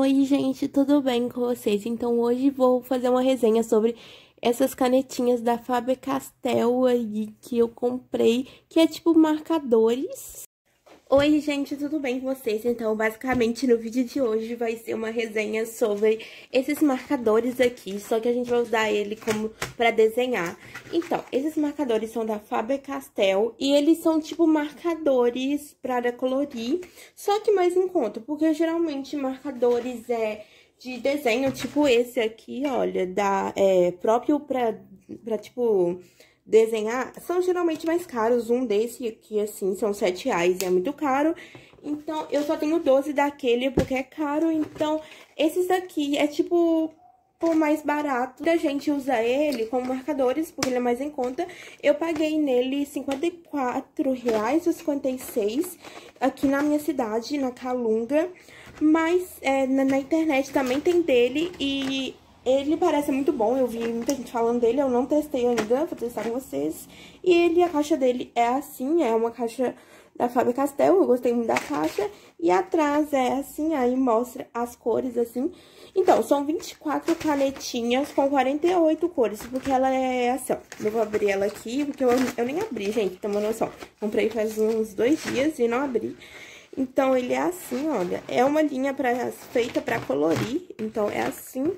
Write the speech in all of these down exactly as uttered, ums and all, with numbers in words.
Oi, gente, tudo bem com vocês? Então, hoje vou fazer uma resenha sobre essas canetinhas da Faber-Castell aí que eu comprei, que é tipo marcadores. Oi, gente, tudo bem com vocês? Então, basicamente, no vídeo de hoje vai ser uma resenha sobre esses marcadores aqui, só que a gente vai usar ele como para desenhar. Então, esses marcadores são da Faber-Castell e eles são tipo marcadores para colorir, só que mais em conta, porque geralmente marcadores é de desenho, tipo esse aqui, olha, da, é, próprio para, para tipo... desenhar, são geralmente mais caros. Um desse aqui, assim, são sete reais, é muito caro. Então, eu só tenho doze daquele porque é caro. Então, esses daqui é, tipo, por mais barato. A gente usa ele como marcadores, porque ele é mais em conta. Eu paguei nele cinquenta e quatro reais ou cinquenta e seis aqui na minha cidade, na Calunga. Mas é, na, na internet também tem dele e... ele parece muito bom, eu vi muita gente falando dele, eu não testei ainda, vou testar com vocês. E ele, a caixa dele é assim, é uma caixa da Faber-Castell, eu gostei muito da caixa. E atrás é assim, aí mostra as cores assim. Então, são vinte e quatro canetinhas com quarenta e oito cores, porque ela é assim, ó. Eu vou abrir ela aqui, porque eu, eu nem abri, gente, tem uma noção. Comprei faz uns dois dias e não abri. Então, ele é assim, olha, é uma linha pra, feita pra colorir, então é assim.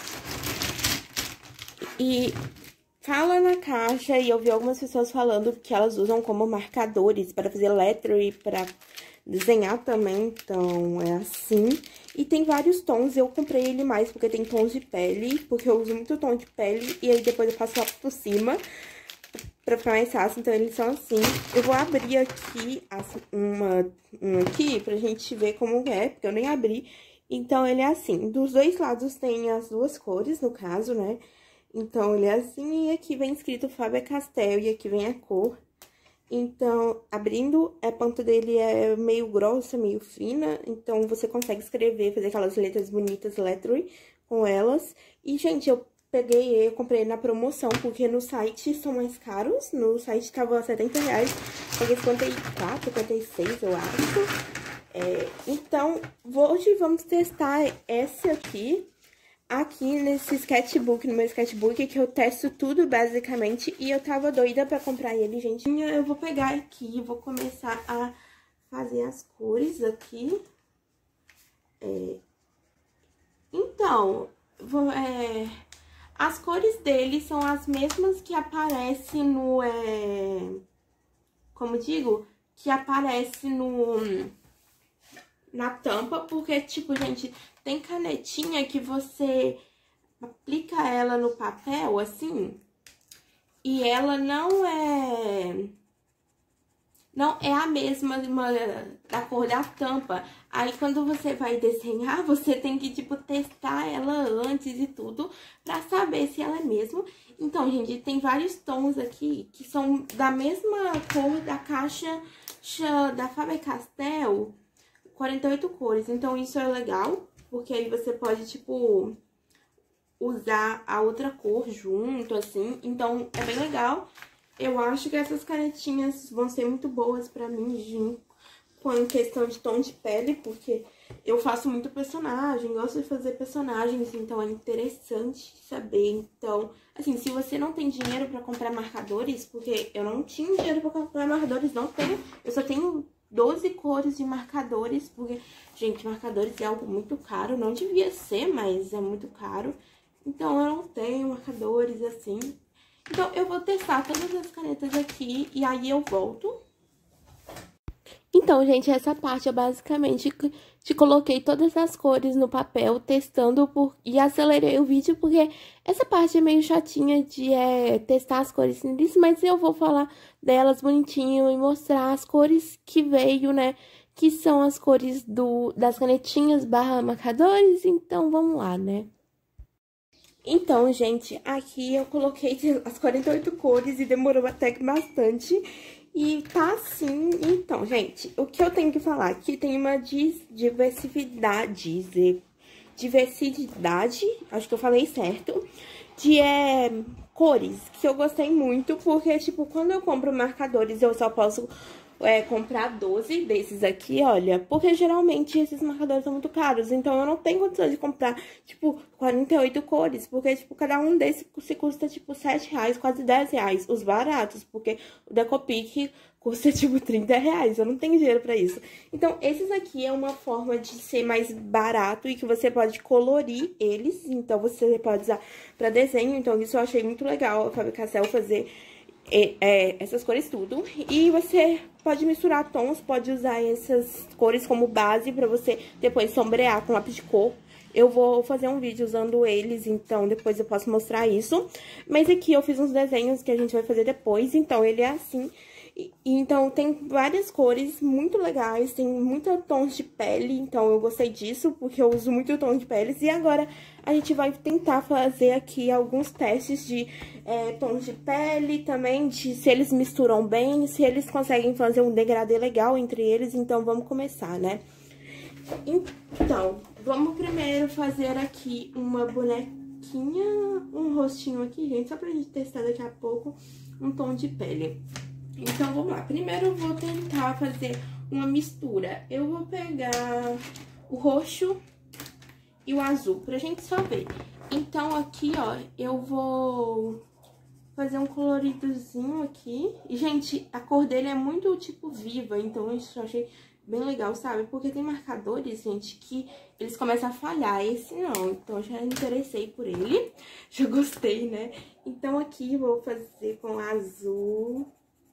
E fala na caixa, e eu vi algumas pessoas falando que elas usam como marcadores para fazer lettering, para desenhar também, então é assim. E tem vários tons, eu comprei ele mais porque tem tons de pele, porque eu uso muito tom de pele, e aí depois eu passo lá por cima, pra ficar mais fácil, então eles são assim. Eu vou abrir aqui uma, uma aqui pra gente ver como é, porque eu nem abri. Então, ele é assim, dos dois lados tem as duas cores, no caso, né? Então, ele é assim, e aqui vem escrito Faber-Castell, e aqui vem a cor. Então, abrindo, a ponta dele é meio grossa, meio fina, então você consegue escrever, fazer aquelas letras bonitas, lettering, com elas. E, gente, eu peguei, eu comprei na promoção, porque no site são mais caros, no site tava setenta reais, paguei cinquenta e quatro, cinquenta e seis, eu acho. É, então, hoje vamos testar esse aqui, aqui nesse sketchbook, no meu sketchbook, que eu testo tudo basicamente, e eu tava doida pra comprar ele, gente. Eu vou pegar aqui e vou começar a fazer as cores aqui. É, então, vou, é, as cores dele são as mesmas que aparecem no, é, como digo, que aparece no... na tampa, porque, tipo, gente, tem canetinha que você aplica ela no papel, assim, e ela não é... não é a mesma uma, da cor da tampa. Aí, quando você vai desenhar, você tem que, tipo, testar ela antes e tudo, pra saber se ela é mesmo. Então, gente, tem vários tons aqui que são da mesma cor da caixa da Faber-Castell, quarenta e oito cores, então isso é legal, porque aí você pode, tipo, usar a outra cor junto, assim, então é bem legal. Eu acho que essas canetinhas vão ser muito boas pra mim, junto com a questão de tom de pele, porque eu faço muito personagem, gosto de fazer personagens, então é interessante saber. Então, assim, se você não tem dinheiro pra comprar marcadores, porque eu não tinha dinheiro pra comprar marcadores, não tenho, eu só tenho doze cores de marcadores, porque, gente, marcadores é algo muito caro, não devia ser, mas é muito caro. Então, eu não tenho marcadores assim. Então, eu vou testar todas as canetas aqui e aí eu volto. Então, gente, essa parte eu basicamente te coloquei todas as cores no papel, testando por... e acelerei o vídeo, porque essa parte é meio chatinha de é, testar as cores simples, mas eu vou falar delas bonitinho e mostrar as cores que veio, né, que são as cores do, das canetinhas barra marcadores, então vamos lá, né. Então, gente, aqui eu coloquei as quarenta e oito cores e demorou até que bastante. E tá assim, então, gente, o que eu tenho que falar aqui tem uma diversidade, diversidade, acho que eu falei certo, de é, cores, que eu gostei muito, porque, tipo, quando eu compro marcadores, eu só posso é, comprar doze desses aqui, olha. Porque geralmente esses marcadores são muito caros. Então eu não tenho condição de comprar, tipo, quarenta e oito cores. Porque, tipo, cada um desses se custa, tipo, sete reais, quase dez reais. Os baratos, porque o Decopic custa, tipo, trinta reais. Eu não tenho dinheiro pra isso. Então, esses aqui é uma forma de ser mais barato e que você pode colorir eles. Então, você pode usar pra desenho. Então, isso eu achei muito legal a Faber-Castell fazer é, é, essas cores tudo. E você pode misturar tons, pode usar essas cores como base pra você depois sombrear com lápis de cor. Eu vou fazer um vídeo usando eles, então depois eu posso mostrar isso. Mas aqui eu fiz uns desenhos que a gente vai fazer depois, então ele é assim. E, então tem várias cores muito legais, tem muitos tons de pele, então eu gostei disso, porque eu uso muito tom de peles. E agora a gente vai tentar fazer aqui alguns testes de é, tons de pele também, de se eles misturam bem, se eles conseguem fazer um degradê legal entre eles. Então vamos começar, né? Então, vamos primeiro fazer aqui uma bonequinha, um rostinho aqui, gente, só pra gente testar daqui a pouco um tom de pele. Então, vamos lá. Primeiro eu vou tentar fazer uma mistura. Eu vou pegar o roxo e o azul, pra gente só ver. Então, aqui, ó, eu vou fazer um coloridozinho aqui. E, gente, a cor dele é muito, tipo, viva, então isso eu achei bem legal, sabe? Porque tem marcadores, gente, que eles começam a falhar. Esse não, então eu já me interessei por ele. Já gostei, né? Então, aqui eu vou fazer com azul.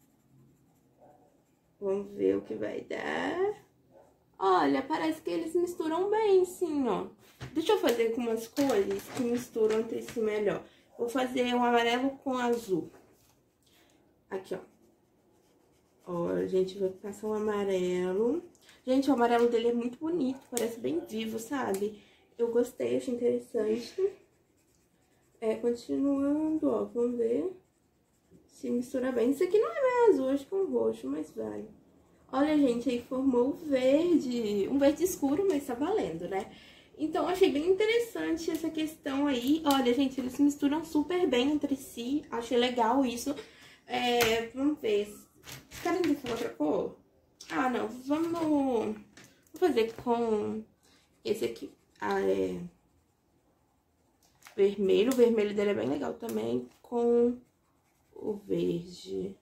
Vamos ver o que vai dar. Olha, parece que eles misturam bem, sim, ó. Deixa eu fazer com umas cores que misturam entre si melhor. Vou fazer um amarelo com azul. Aqui, ó. Ó, a gente vai passar um amarelo. Gente, o amarelo dele é muito bonito, parece bem vivo, sabe? Eu gostei, achei interessante. É, continuando, ó, vamos ver se mistura bem. Isso aqui não é bem azul, acho que é um roxo, mas vai. Olha, gente, aí formou o verde, um verde escuro, mas tá valendo, né? Então, achei bem interessante essa questão aí. Olha, gente, eles misturam super bem entre si, achei legal isso. É, vamos ver. Vocês querem ver com outra cor? Ah, não, vamos... Vou fazer com esse aqui. Ah, é... Vermelho, o vermelho dele é bem legal também, com o verde.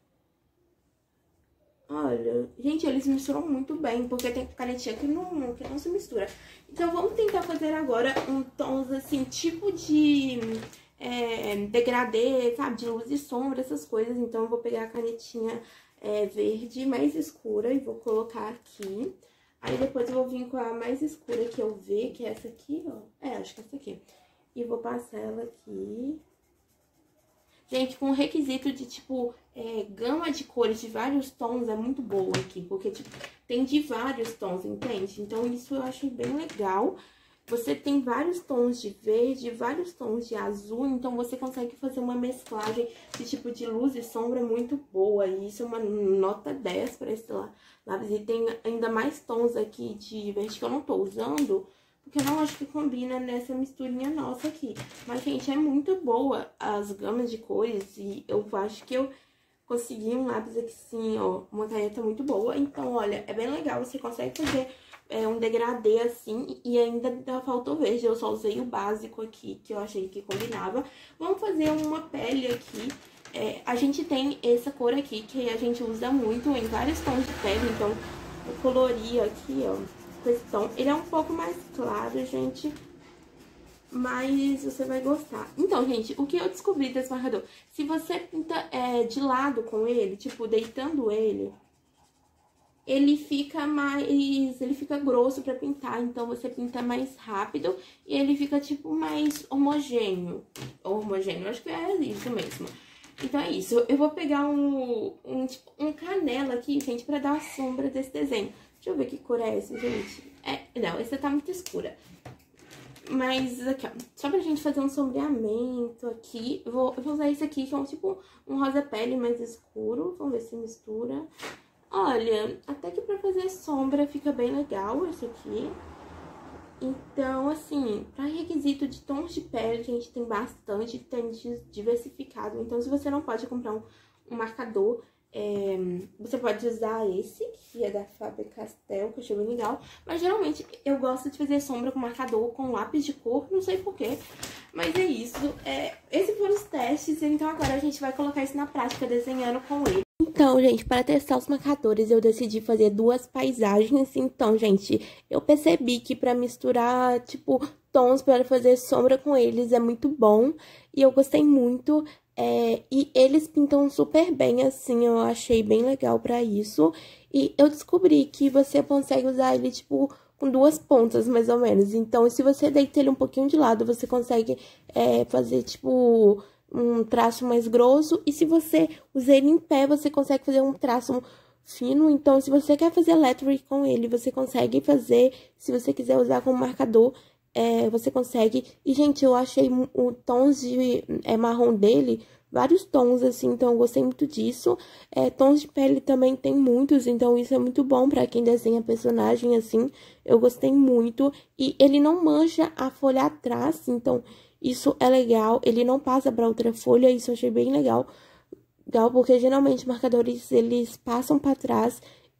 Olha, gente, eles misturam muito bem, porque tem canetinha que não, que não se mistura. Então, vamos tentar fazer agora um tons, assim, tipo de é, degradê, sabe? De luz e sombra, essas coisas. Então, eu vou pegar a canetinha é, verde mais escura e vou colocar aqui. Aí, depois eu vou vir com a mais escura que eu ver, que é essa aqui, ó. É, acho que é essa aqui. E vou passar ela aqui. Gente, com requisito de, tipo, é, gama de cores de vários tons é muito boa aqui. Porque, tipo, tem de vários tons, entende? Então, isso eu achei bem legal. Você tem vários tons de verde, vários tons de azul. Então, você consegue fazer uma mesclagem de, tipo, de luz e sombra muito boa. E isso é uma nota dez para esse lápis. E tem ainda mais tons aqui de verde que eu não tô usando, porque eu não acho que combina nessa misturinha nossa aqui. Mas, gente, é muito boa as gamas de cores. E eu acho que eu consegui um lápis aqui, sim, ó. Uma caneta muito boa. Então, olha, é bem legal. Você consegue fazer é, um degradê assim. E ainda faltou verde. Eu só usei o básico aqui, que eu achei que combinava. Vamos fazer uma pele aqui. É, a gente tem essa cor aqui, que a gente usa muito em vários tons de pele. Então, eu colori aqui, ó. Tom. Ele é um pouco mais claro, gente, mas você vai gostar. Então, gente, o que eu descobri desse marcador? Se você pinta é, de lado com ele, tipo, deitando ele, ele fica mais... ele fica grosso pra pintar, então você pinta mais rápido e ele fica, tipo, mais homogêneo. Homogêneo, acho que é isso mesmo. Então, é isso. Eu vou pegar um, um, tipo, um canela aqui, gente, pra dar a sombra desse desenho. Deixa eu ver que cor é essa, gente. É, não, essa tá muito escura. Mas aqui, ó, só pra gente fazer um sombreamento aqui, eu vou, eu vou usar esse aqui, que é um tipo um rosa pele mais escuro. Vamos ver se mistura. Olha, até que pra fazer sombra fica bem legal esse aqui. Então, assim, para requisito de tons de pele, a gente tem bastante, tem diversificado. Então, se você não pode comprar um, um marcador É, você pode usar esse, que é da Faber-Castell, que eu achei bem legal. Mas geralmente eu gosto de fazer sombra com marcador, com lápis de cor, não sei porquê. Mas é isso. É, esses foram os testes, então agora a gente vai colocar isso na prática, desenhando com ele. Então, gente, para testar os marcadores, eu decidi fazer duas paisagens. Então, gente, eu percebi que para misturar, tipo, tons para fazer sombra com eles é muito bom. E eu gostei muito. É, e eles pintam super bem, assim, eu achei bem legal pra isso. E eu descobri que você consegue usar ele, tipo, com duas pontas, mais ou menos. Então, se você deita ele um pouquinho de lado, você consegue é, fazer, tipo, um traço mais grosso. E se você usar ele em pé, você consegue fazer um traço fino. Então, se você quer fazer lettering com ele, você consegue fazer. Se você quiser usar como marcador, É, você consegue. E, gente, eu achei o tons de é, marrom dele, vários tons, assim, então eu gostei muito disso. É, tons de pele também tem muitos, então isso é muito bom pra quem desenha personagem, assim. Eu gostei muito. E ele não mancha a folha atrás, então isso é legal. Ele não passa pra outra folha, isso eu achei bem legal. Legal, porque geralmente marcadores, eles passam pra trás.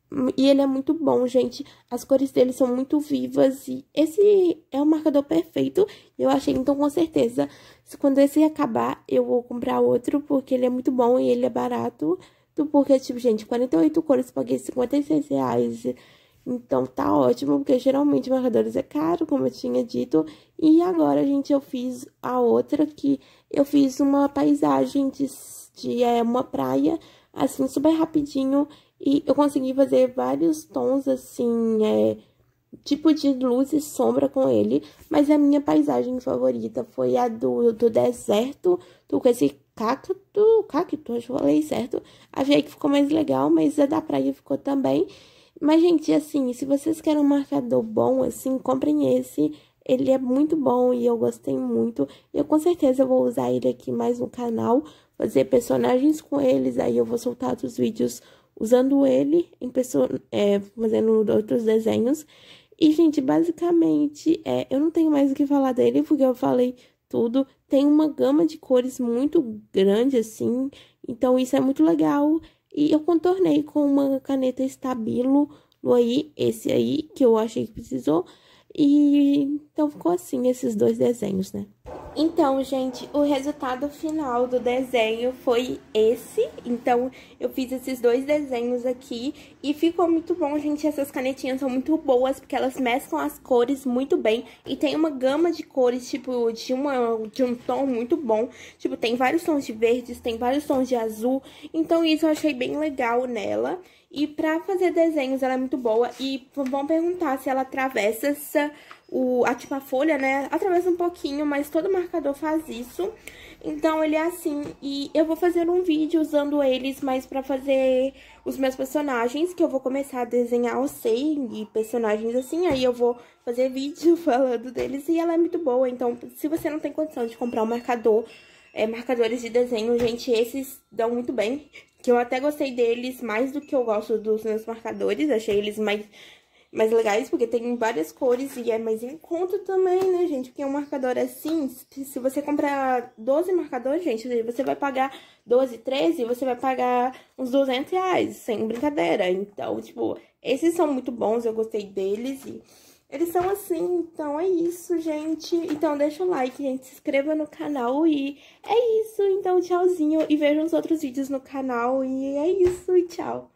E ele é muito bom, gente. As cores dele são muito vivas. E esse é o marcador perfeito. Eu achei, então, com certeza. Quando esse acabar, eu vou comprar outro. Porque ele é muito bom e ele é barato. Porque, tipo, gente, quarenta e oito cores, paguei cinquenta e seis reais. Então, tá ótimo. Porque, geralmente, marcadores é caro, como eu tinha dito. E agora, gente, eu fiz a outra. Que eu fiz uma paisagem de, de é, uma praia. Assim, super rapidinho. E eu consegui fazer vários tons, assim, é, tipo de luz e sombra com ele. Mas a minha paisagem favorita foi a do, do deserto, do, com esse cacto, cacto, acho que eu falei certo. Achei que ficou mais legal, mas a da praia ficou também. Mas, gente, assim, se vocês querem um marcador bom, assim, comprem esse. Ele é muito bom e eu gostei muito. Eu com certeza vou usar ele aqui mais no canal, fazer personagens com eles. Aí eu vou soltar outros vídeos usando ele, em pessoa, é, fazendo outros desenhos. E, gente, basicamente, é, eu não tenho mais o que falar dele, porque eu falei tudo. Tem uma gama de cores muito grande, assim, então isso é muito legal. E eu contornei com uma caneta Stabilo, aí, esse aí, que eu achei que precisou. E então ficou assim esses dois desenhos, né? Então, gente, o resultado final do desenho foi esse. Então, eu fiz esses dois desenhos aqui e ficou muito bom, gente. Essas canetinhas são muito boas porque elas mesclam as cores muito bem. E tem uma gama de cores, tipo, de, uma, de um tom muito bom. Tipo, tem vários tons de verdes, tem vários tons de azul. Então, isso eu achei bem legal nela. E pra fazer desenhos ela é muito boa. E vão perguntar se ela atravessa essa, o, a, tipo, a folha, né? Atravessa um pouquinho, mas todo marcador faz isso. Então, ele é assim. E eu vou fazer um vídeo usando eles, mas pra fazer os meus personagens, que eu vou começar a desenhar o sei e personagens assim. Aí eu vou fazer vídeo falando deles e ela é muito boa. Então, se você não tem condição de comprar um marcador, é, marcadores de desenho, gente, esses dão muito bem. Que eu até gostei deles mais do que eu gosto dos meus marcadores. Achei eles mais, mais legais, porque tem várias cores e é mais em conta também, né, gente? Porque um marcador assim, se você comprar doze marcadores, gente, você vai pagar doze, treze, você vai pagar uns duzentos reais, sem brincadeira. Então, tipo, esses são muito bons, eu gostei deles e eles são assim, então é isso, gente. Então deixa o like, gente, se inscreva no canal e é isso. Então tchauzinho e vejam os outros vídeos no canal e é isso, e tchau.